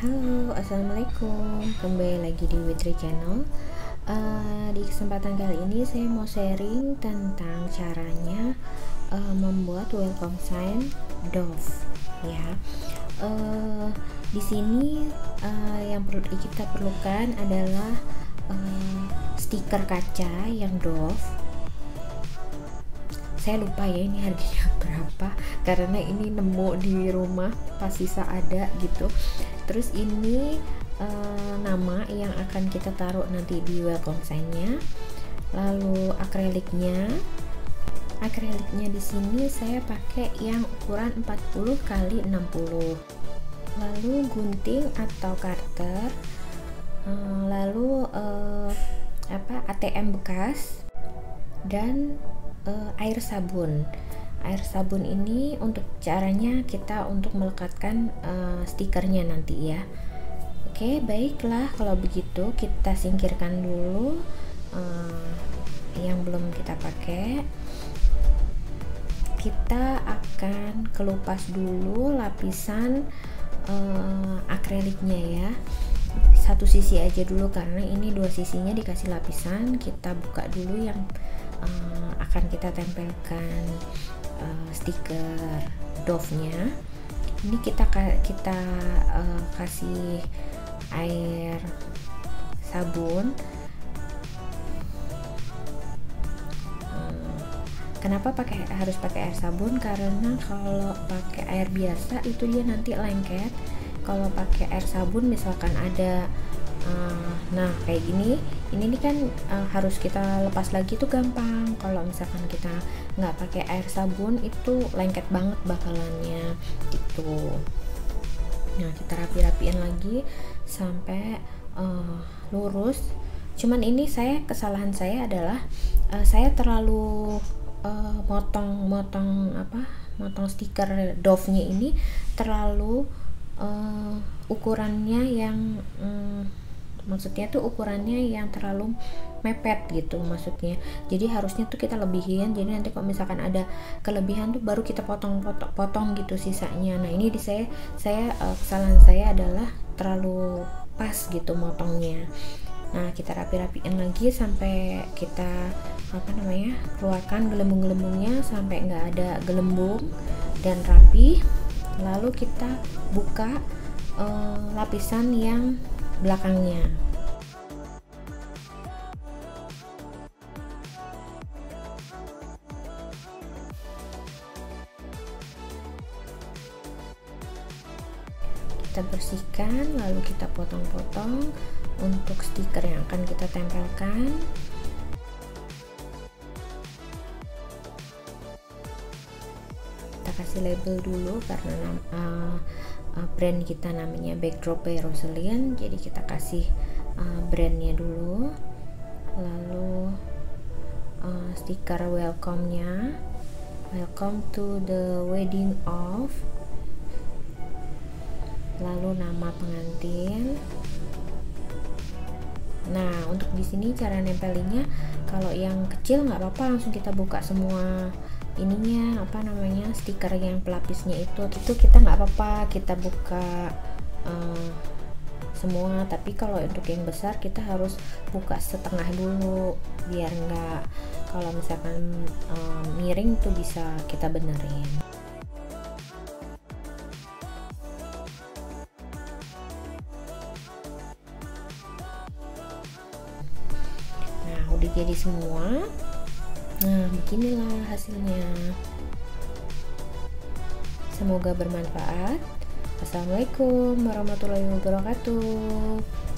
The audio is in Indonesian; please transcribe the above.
Halo, assalamualaikum. Kembali lagi di Witri Channel. Di kesempatan kali ini saya mau sharing tentang caranya membuat welcome sign Dove. Ya, di sini yang perlu kita perlukan adalah stiker kaca yang Dove. Saya lupa ya ini harganya berapa karena ini nemu di rumah pas sisa ada gitu. Terus ini nama yang akan kita taruh nanti di welcome sign-nya. Lalu akriliknya di sini saya pakai yang ukuran 40 x 60. Lalu gunting atau karter, lalu ATM bekas dan air sabun. Air sabun ini untuk caranya kita untuk melekatkan stikernya nanti ya. Oke, baiklah, kalau begitu kita singkirkan dulu yang belum kita pakai. Kita akan kelupas dulu lapisan akriliknya ya. Satu sisi aja dulu karena ini dua sisinya dikasih lapisan. Kita buka dulu yang akan kita tempelkan stiker Dove-nya. Ini kita kasih air sabun. Kenapa harus pakai air sabun? Karena kalau pakai air biasa itu dia nanti lengket. Kalau pakai air sabun misalkan ada nah kayak gini, ini kan harus kita lepas lagi tuh gampang. Kalau misalkan kita nggak pakai air sabun itu lengket banget bakalannya gitu. Nah, kita rapiin lagi sampai lurus. Cuman ini kesalahan saya adalah saya terlalu motong stiker Dove-nya ini terlalu ukurannya yang maksudnya tuh ukurannya yang terlalu mepet gitu maksudnya. Jadi harusnya tuh kita lebihin. Jadi nanti kalau misalkan ada kelebihan tuh baru kita potong gitu sisanya. Nah, ini kesalahan saya adalah terlalu pas gitu motongnya. Nah, kita rapiin lagi sampai kita keluarkan gelembung-gelembungnya sampai nggak ada gelembung dan rapi. Lalu kita buka lapisan yang belakangnya. Kita bersihkan lalu kita potong-potong untuk stiker yang akan kita tempelkan. Kita kasih label dulu karena brand kita namanya Backdrop by Rosalind, jadi kita kasih brandnya dulu. Lalu stiker welcome-nya, welcome to the wedding of, lalu nama pengantin. Nah, untuk di sini cara nempelinnya, kalau yang kecil nggak apa-apa, langsung kita buka semua ininya stiker yang pelapisnya itu kita nggak apa-apa kita buka semua. Tapi kalau untuk yang besar kita harus buka setengah dulu biar nggak, kalau misalkan miring tuh bisa kita benerin. Nah, udah jadi semua. Nah, beginilah hasilnya. Semoga bermanfaat. Assalamualaikum warahmatullahi wabarakatuh.